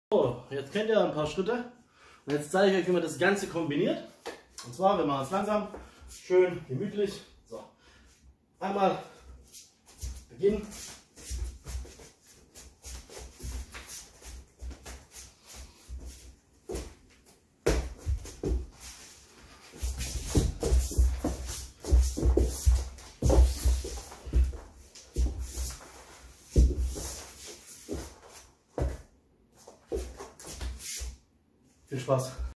So, jetzt kennt ihr ein paar Schritte und jetzt zeige ich euch, wie man das Ganze kombiniert. Und zwar, wir machen es langsam, schön gemütlich. So, einmal beginnen. Viel Spaß.